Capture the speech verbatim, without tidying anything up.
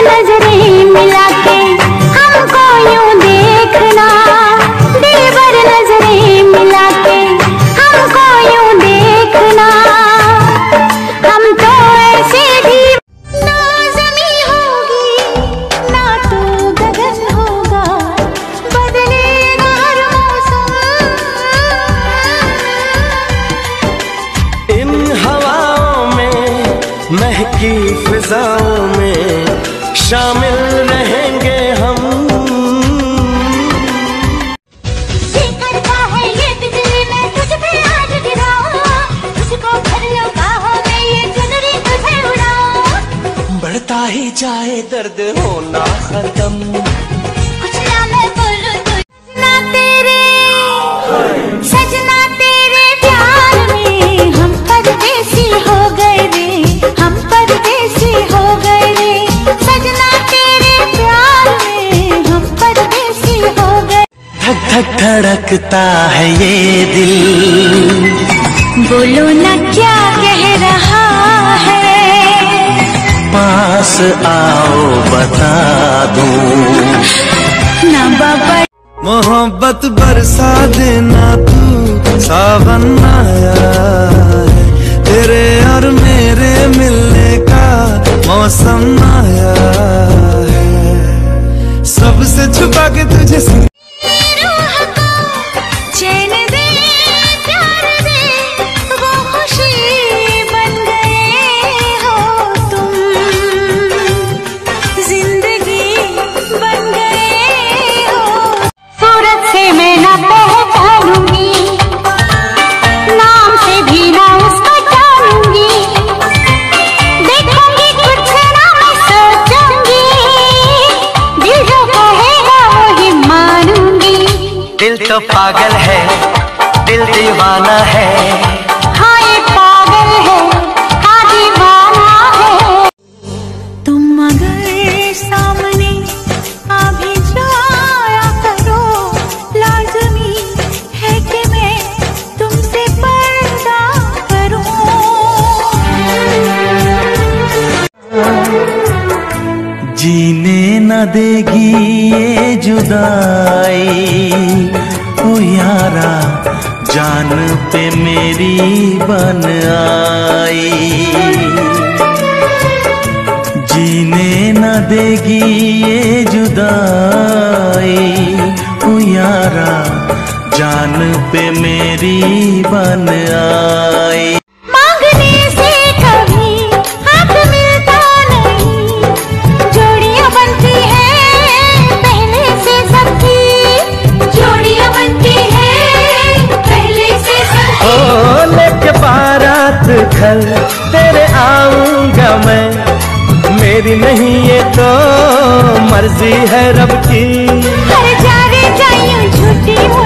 नजरें मिला के हमको यूं देखना, दिलबर नजरें मिला के हमको यूं देखना। हम तो ऐसे भी ना ज़मीं होगी ना तो गगन होगा, बदलेगा हर मौसम। इन हवाओं में महकी फिजाओं में शामिल रहेंगे हम। ये करता है ये बिजली में तुझ पे आज गिराऊं, तुझको भर लो बाहों में ये चुनरी तुझे उड़ाऊं। बढ़ता ही जाए दर्द होना खत्म, कुछ ना मैं बोलूं तो सजना तेरे सजना तेरे प्यार में हम परदेसी हो गए रे, हम परदेसी हो गए रे। सजना तेरे प्यार में हम परदेसी हो गए। धक धक धड़कता है ये दिल, बोलो ना क्या कह रहा है, पास आओ बता दूं। ना बाबा मोहब्बत बरसा देना तू, सावन आया है, तेरे और मेरे मिलने का मौसम आया है। सबसे छुपा के तुझे रूह को चैन दे, प्यार दे, वो खुशी बन गए हो तुम, जिंदगी बन गए हो। सूरत से मैं ना पहचानूंगी, नाम से भी ना उसको जानूंगी, देखूंगी कुछ ना मैं सोचूंगी, दिल जो कहेगा वही मानूंगी। दिल तो पागल है, दिल दीवाना है, हाँ ये पागल है, हाँ दीवाना है। तुम अगर सामने आ भी जाया करो, लाज़मी है कि मैं तुमसे पर्दा करूं। जीने न देगी ये जुदाई, ओ यारा जान पे मेरी बन आई। जीने न देगी ये जुदाई, ओ यारा जान पे मेरी बन आई। मांगने से कभी हक मिलता नहीं, जोड़ियां बनती हैं पहले से सबकी, जोड़ियां बनती हैं पहले से सबकी। ओ लेके बारात घर तेरे आऊंगा मैं, मेरी नहीं ये तो मर्जी है रब की। हर जा रे जायूं झूठी